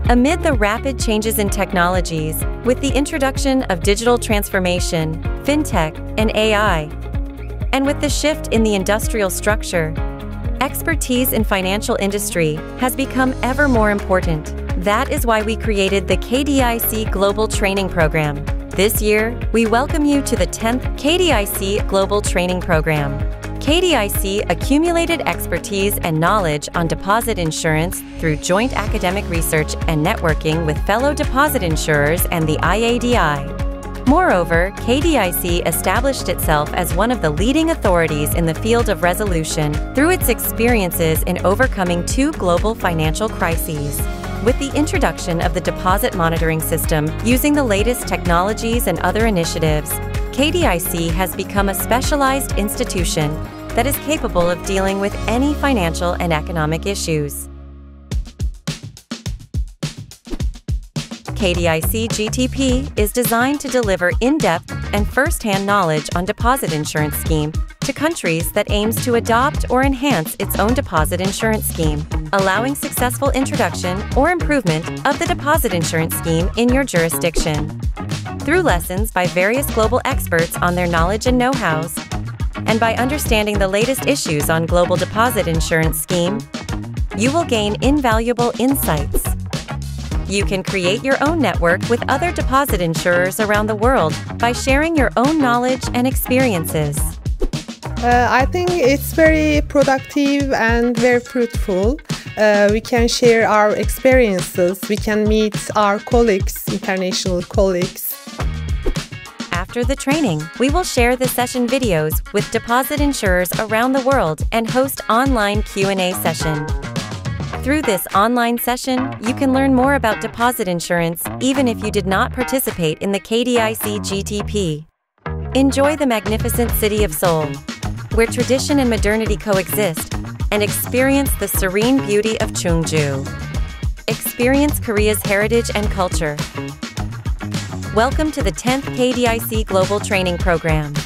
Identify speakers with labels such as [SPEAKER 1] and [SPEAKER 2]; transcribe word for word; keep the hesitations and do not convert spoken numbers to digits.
[SPEAKER 1] Amid the rapid changes in technologies, with the introduction of digital transformation, fintech, and A I, and with the shift in the industrial structure, expertise in financial industry has become ever more important. That is why we created the K D I C Global Training Program. This year, we welcome you to the tenth K D I C Global Training Program. K D I C accumulated expertise and knowledge on deposit insurance through joint academic research and networking with fellow deposit insurers and the I A D I. Moreover, K D I C established itself as one of the leading authorities in the field of resolution through its experiences in overcoming two global financial crises. With the introduction of the deposit monitoring system using the latest technologies and other initiatives, K D I C has become a specialized institution that is capable of dealing with any financial and economic issues. K D I C G T P is designed to deliver in-depth and first-hand knowledge on deposit insurance scheme to countries that aims to adopt or enhance its own deposit insurance scheme, allowing successful introduction or improvement of the deposit insurance scheme in your jurisdiction. Through lessons by various global experts on their knowledge and know-hows, and by understanding the latest issues on global deposit insurance scheme, you will gain invaluable insights. You can create your own network with other deposit insurers around the world by sharing your own knowledge and experiences.
[SPEAKER 2] Uh, I think it's very productive and very fruitful. Uh, we can share our experiences, we can meet our colleagues, international colleagues.
[SPEAKER 1] After the training, we will share the session videos with deposit insurers around the world and host online Q and A session. Through this online session, you can learn more about deposit insurance even if you did not participate in the K D I C G T P. Enjoy the magnificent city of Seoul, where tradition and modernity coexist, and experience the serene beauty of Chungju. Experience Korea's heritage and culture. Welcome to the tenth K D I C Global Training Program.